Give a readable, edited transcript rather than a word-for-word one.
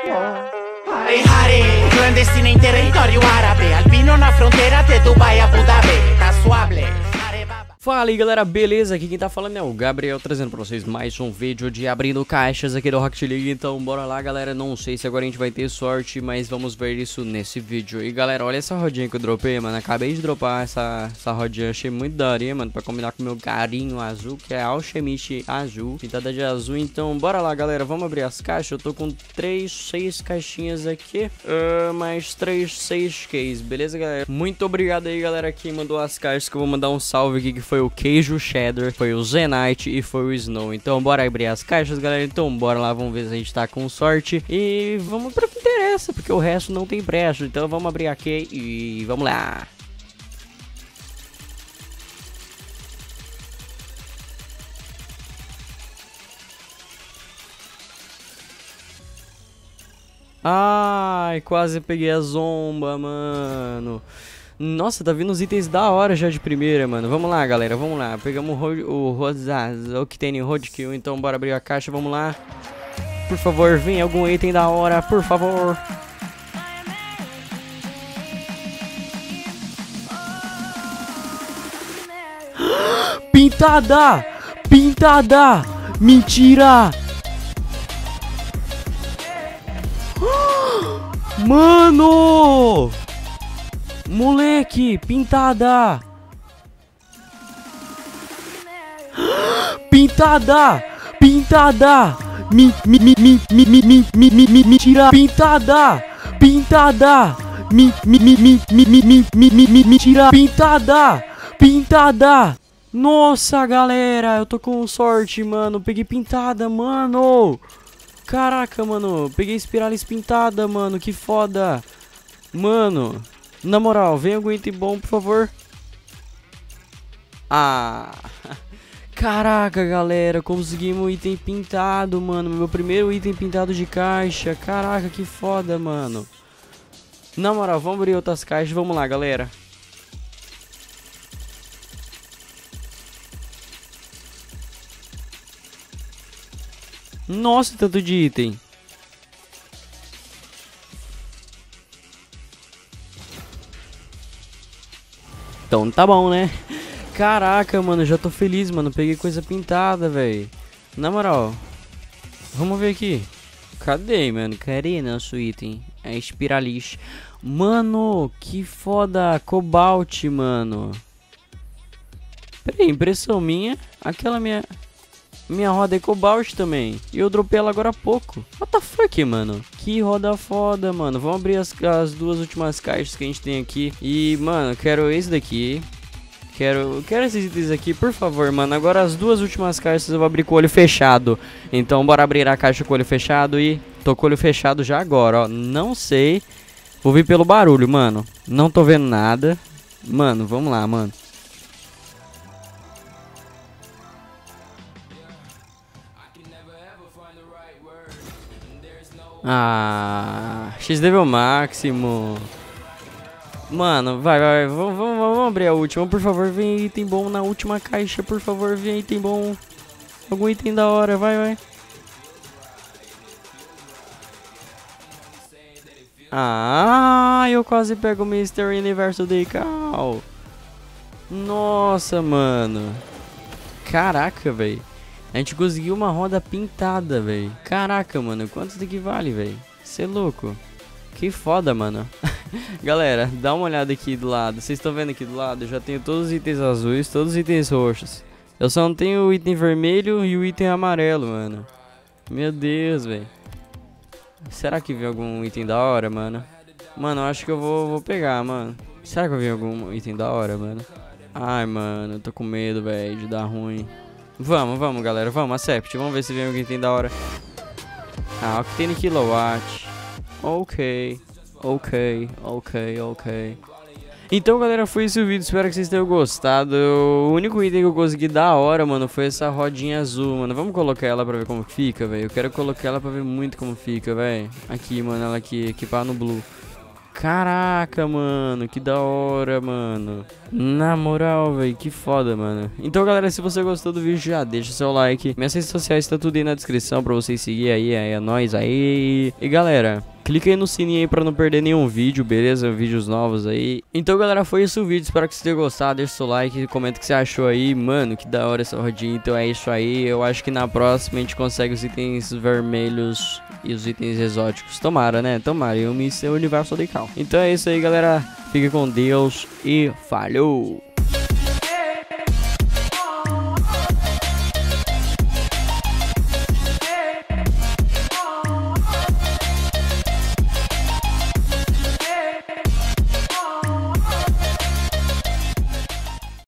Clandestina em território árabe, albino na fronteira de Dubai a Abu Dhabi, tá suave. Fala aí galera, beleza? Aqui quem tá falando é o Gabriel, trazendo pra vocês mais um vídeo de abrindo caixas aqui do Rocket League. Então bora lá galera, não sei se agora a gente vai ter sorte, mas vamos ver isso nesse vídeo. E galera, olha essa rodinha que eu dropei, mano. Acabei de dropar essa rodinha, achei muito daorinha, mano, pra combinar com o meu carinho azul, que é Alchemist azul, pintada de azul. Então bora lá galera, vamos abrir as caixas. Eu tô com 6 caixinhas aqui, mais 6 keys, beleza galera? Muito obrigado aí galera, quem mandou as caixas, que eu vou mandar um salve aqui, que foi o Queijo Cheddar, foi o Zenite e foi o Snow. Então bora abrir as caixas galera, então bora lá, vamos ver se a gente tá com sorte e vamos para o que interessa, porque o resto não tem preço. Então vamos abrir aqui e vamos lá. Ai, quase peguei a zomba, mano. Nossa, tá vindo os itens da hora já de primeira, mano. Vamos lá, galera, vamos lá. Pegamos o Octane Roadkill, então bora abrir a caixa, vamos lá. Por favor, vem algum item da hora, por favor. Pintada! Pintada! Mentira! Mano! Moleque, pintada! Pintada! Pintada! Mentira! Pintada! Pintada! Mentira! Pintada! Pintada! Nossa, galera, eu tô com sorte, mano. Peguei pintada, mano. Caraca, mano, peguei espirales pintada, mano. Que foda. Mano, na moral, vem algum item bom, por favor. Ah, caraca, galera, conseguimos um item pintado, mano. Meu primeiro item pintado de caixa. Caraca, que foda, mano. Na moral, vamos abrir outras caixas. Vamos lá, galera. Nossa, tanto de item. Então tá bom, né? Caraca, mano, já tô feliz, mano. Peguei coisa pintada, velho. Na moral, vamos ver aqui. Cadê, mano? Cadê nosso item? É espiralis. Mano, que foda. Cobalt, mano. Pera aí, impressão minha. Aquela minha roda é cobalt também. E eu dropei ela agora há pouco. What the fuck, mano? Que roda foda, mano. Vamos abrir as duas últimas caixas que a gente tem aqui. E, mano, quero esse daqui. Quero esses itens aqui, por favor, mano. Agora as duas últimas caixas eu vou abrir com o olho fechado. Então bora abrir a caixa com o olho fechado. E tô com o olho fechado já agora, ó. Não sei. Vou vir pelo barulho, mano. Não tô vendo nada. Mano, vamos lá, mano. Ah, X-Level máximo. Mano, vai, vamos abrir a última. Por favor, vem item bom na última caixa. Por favor, vem item bom. Algum item da hora, vai. Ah, eu quase pego o Mr. Universo Decal. Nossa, mano. Caraca, velho. A gente conseguiu uma roda pintada, velho. Caraca, mano. Quanto isso daqui vale, velho? Cê é louco. Que foda, mano. Galera, dá uma olhada aqui do lado. Vocês estão vendo aqui do lado? Eu já tenho todos os itens azuis, todos os itens roxos. Eu só não tenho o item vermelho e o item amarelo, mano. Meu Deus, velho. Será que vem algum item da hora, mano? Mano, eu acho que eu vou pegar, mano. Será que eu vi algum item da hora, mano? Ai, mano, eu tô com medo, velho, de dar ruim. Vamos, galera, vamos, accept. Vamos ver se vem algum item da hora. Ah, Octane Kilowatt. Ok. Então, galera, foi esse o vídeo. Espero que vocês tenham gostado. O único item que eu consegui da hora, mano, foi essa rodinha azul, mano. Vamos colocar ela pra ver como fica, velho. Eu quero colocar ela pra ver muito como fica, velho. Aqui, mano, ela aqui, equipar no blue. Caraca, mano, que da hora, mano. Na moral, velho, que foda, mano. Então, galera, se você gostou do vídeo, já deixa seu like. Minhas redes sociais tá tudo aí na descrição pra vocês seguir aí, é nóis aí. E, galera, clica aí no sininho aí pra não perder nenhum vídeo, beleza? Vídeos novos aí. Então, galera, foi esse o vídeo. Espero que você tenha gostado. Deixa seu like, comenta o que você achou aí. Mano, que da hora essa rodinha. Então é isso aí. Eu acho que na próxima a gente consegue os itens vermelhos e os itens exóticos. Tomara, né? Tomara. Eu me ser o universo radical. Então é isso aí, galera. Fique com Deus e falhou!